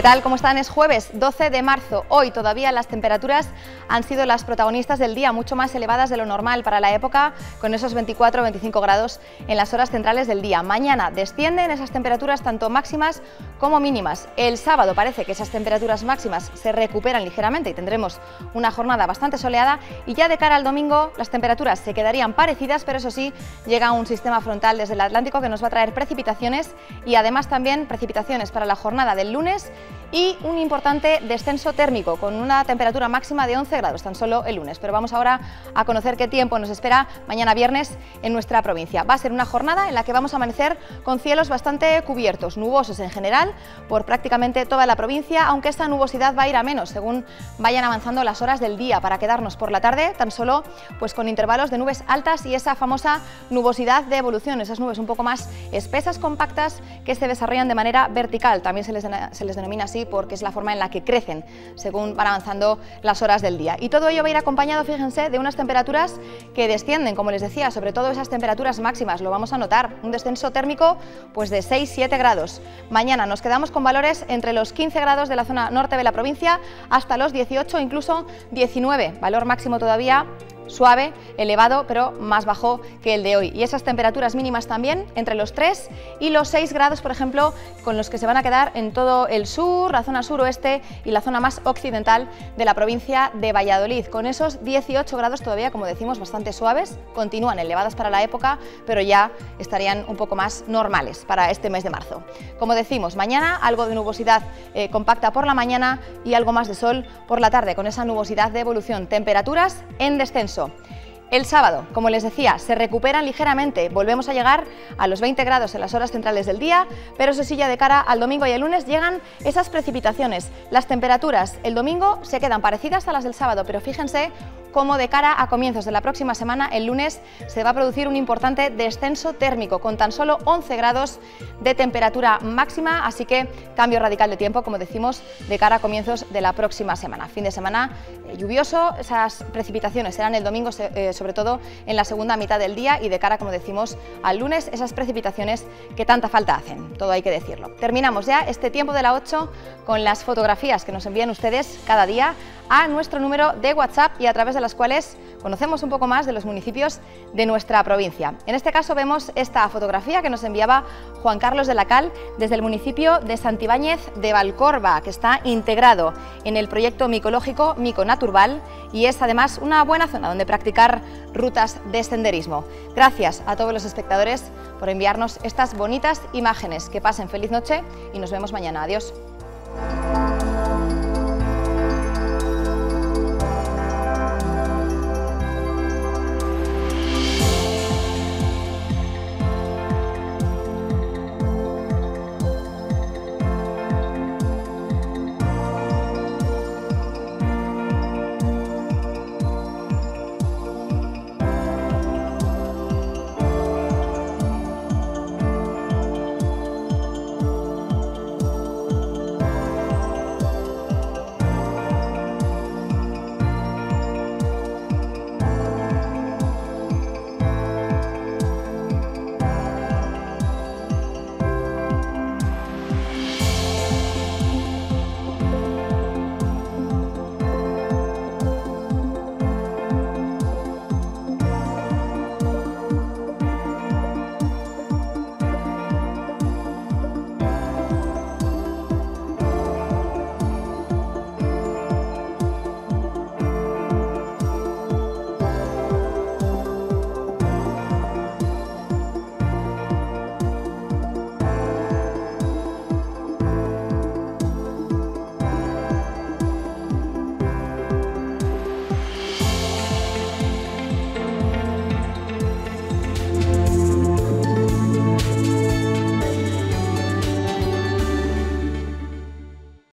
tal? ¿Cómo están? Es jueves 12 de marzo. Hoy todavía las temperaturas han sido las protagonistas del día, mucho más elevadas de lo normal para la época, con esos 24 o 25 grados en las horas centrales del día. Mañana descienden esas temperaturas tanto máximas como mínimas. El sábado parece que esas temperaturas máximas se recuperan ligeramente y tendremos una jornada bastante soleada, y ya de cara al domingo las temperaturas se quedarían parecidas, pero eso sí, llega un sistema frontal desde el Atlántico que nos va a traer precipitaciones y además también precipitaciones para la jornada del lunes y un importante descenso térmico con una temperatura máxima de 11 grados tan solo el lunes. Pero vamos ahora a conocer qué tiempo nos espera mañana viernes en nuestra provincia. Va a ser una jornada en la que vamos a amanecer con cielos bastante cubiertos, nubosos en general por prácticamente toda la provincia, aunque esta nubosidad va a ir a menos según vayan avanzando las horas del día, para quedarnos por la tarde tan solo pues con intervalos de nubes altas y esa famosa nubosidad de evolución, esas nubes un poco más espesas, compactas, que se desarrollan de manera vertical. También se les denomina así porque es la forma en la que crecen según van avanzando las horas del día. Y todo ello va a ir acompañado, fíjense, de unas temperaturas que descienden, como les decía, sobre todo esas temperaturas máximas, lo vamos a notar, un descenso térmico pues de 6-7 grados. Mañana nos quedamos con valores entre los 15 grados de la zona norte de la provincia hasta los 18, incluso 19, valor máximo todavía suave, elevado, pero más bajo que el de hoy. Y esas temperaturas mínimas también entre los 3 y los 6 grados, por ejemplo, con los que se van a quedar en todo el sur, la zona suroeste y la zona más occidental de la provincia de Valladolid. Con esos 18 grados todavía, como decimos, bastante suaves, continúan elevadas para la época, pero ya estarían un poco más normales para este mes de marzo. Como decimos, mañana algo de nubosidad compacta por la mañana y algo más de sol por la tarde, con esa nubosidad de evolución. Temperaturas en descenso. El sábado, como les decía, se recuperan ligeramente, volvemos a llegar a los 20 grados en las horas centrales del día, pero eso sí, ya de cara al domingo y el lunes llegan esas precipitaciones. Las temperaturas el domingo se quedan parecidas a las del sábado, pero fíjense cómo de cara a comienzos de la próxima semana, el lunes, se va a producir un importante descenso térmico con tan solo 11 grados de temperatura máxima, así que cambio radical de tiempo, como decimos, de cara a comienzos de la próxima semana. Fin de semana lluvioso, esas precipitaciones serán el domingo, sobre todo en la segunda mitad del día, y de cara, como decimos, al lunes, esas precipitaciones que tanta falta hacen, todo hay que decirlo. Terminamos ya este tiempo de la 8 con las fotografías que nos envían ustedes cada día a nuestro número de WhatsApp y a través de las cuales conocemos un poco más de los municipios de nuestra provincia. En este caso vemos esta fotografía que nos enviaba Juan Carlos de la Cal desde el municipio de Santibáñez de Valcorba, que está integrado en el proyecto micológico Miconaturbal y es además una buena zona donde practicar rutas de senderismo. Gracias a todos los espectadores por enviarnos estas bonitas imágenes. Que pasen feliz noche y nos vemos mañana. Adiós.